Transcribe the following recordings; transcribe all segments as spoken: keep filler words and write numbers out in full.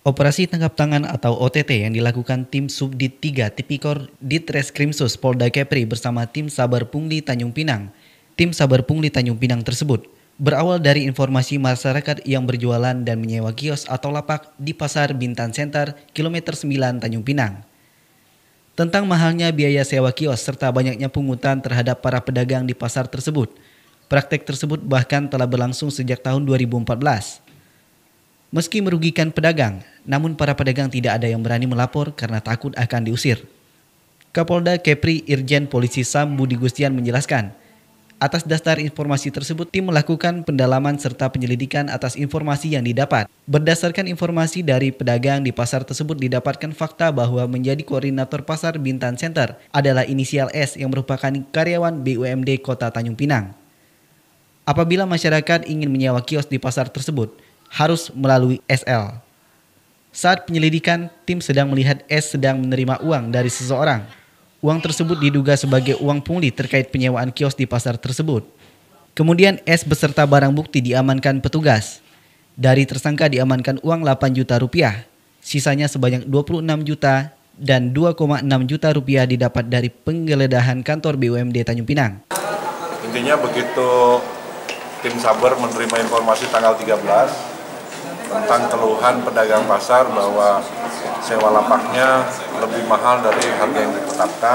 Operasi tangkap tangan atau O T T yang dilakukan tim Subdit tiga Tipikor Ditreskrimsus Polda Kepri bersama tim Saber Pungli Tanjung Pinang. Tim Saber Pungli Tanjung Pinang tersebut berawal dari informasi masyarakat yang berjualan dan menyewa kios atau lapak di Pasar Bintan Center, kilometer sembilan Tanjung Pinang. Tentang mahalnya biaya sewa kios serta banyaknya pungutan terhadap para pedagang di pasar tersebut. Praktek tersebut bahkan telah berlangsung sejak tahun dua ribu empat belas. Meski merugikan pedagang, namun para pedagang tidak ada yang berani melapor karena takut akan diusir. Kapolda Kepri Irjen Polisi Sam Budi Gustian menjelaskan, atas dasar informasi tersebut tim melakukan pendalaman serta penyelidikan atas informasi yang didapat. Berdasarkan informasi dari pedagang di pasar tersebut didapatkan fakta bahwa menjadi koordinator pasar Bintan Center adalah inisial S yang merupakan karyawan B U M D Kota Tanjung Pinang. Apabila masyarakat ingin menyewa kios di pasar tersebut, harus melalui S L. Saat penyelidikan, tim sedang melihat S sedang menerima uang dari seseorang. Uang tersebut diduga sebagai uang pungli terkait penyewaan kios di pasar tersebut. Kemudian S beserta barang bukti diamankan petugas. Dari tersangka diamankan uang delapan juta rupiah, sisanya sebanyak dua puluh enam juta dan dua koma enam juta rupiah didapat dari penggeledahan kantor B U M D Tanjung Pinang. Intinya begitu tim Saber menerima informasi tanggal tiga belas tentang keluhan pedagang pasar bahwa sewa lapaknya lebih mahal dari harga yang ditetapkan.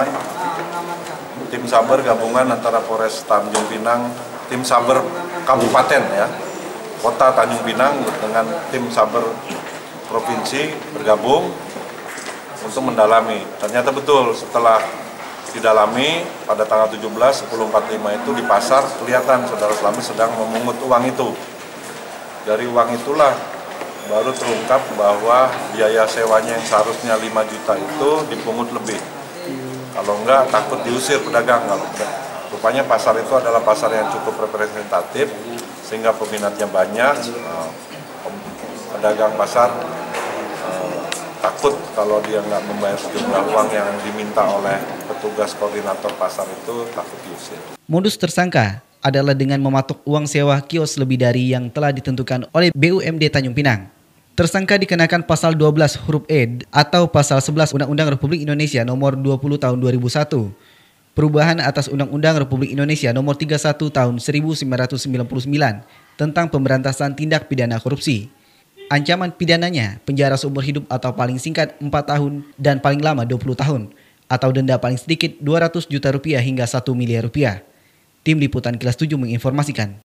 Tim Saber gabungan antara Polres Tanjung Pinang, tim Saber Kabupaten ya, Kota Tanjung Pinang dengan tim Saber Provinsi bergabung untuk mendalami. Ternyata betul setelah didalami pada tanggal tujuh belas sepuluh empat puluh lima itu di pasar kelihatan saudara Slamet sedang memungut uang itu. Dari uang itulah baru terungkap bahwa biaya sewanya yang seharusnya lima juta itu dipungut lebih. Kalau enggak takut diusir pedagang. Kalau rupanya pasar itu adalah pasar yang cukup representatif sehingga peminatnya banyak. Pedagang pasar eh, takut kalau dia nggak membayar sejumlah uang yang diminta oleh petugas koordinator pasar itu takut diusir. Modus tersangka adalah dengan mematok uang sewa kios lebih dari yang telah ditentukan oleh B U M D Tanjung Pinang. Tersangka dikenakan pasal dua belas huruf E atau pasal sebelas Undang-Undang Republik Indonesia nomor dua puluh tahun dua ribu satu. Perubahan atas Undang-Undang Republik Indonesia nomor tiga puluh satu tahun seribu sembilan ratus sembilan puluh sembilan tentang pemberantasan tindak pidana korupsi. Ancaman pidananya penjara seumur hidup atau paling singkat empat tahun dan paling lama dua puluh tahun atau denda paling sedikit dua ratus juta rupiah hingga satu miliar rupiah. Tim Liputan Kilas tujuh menginformasikan.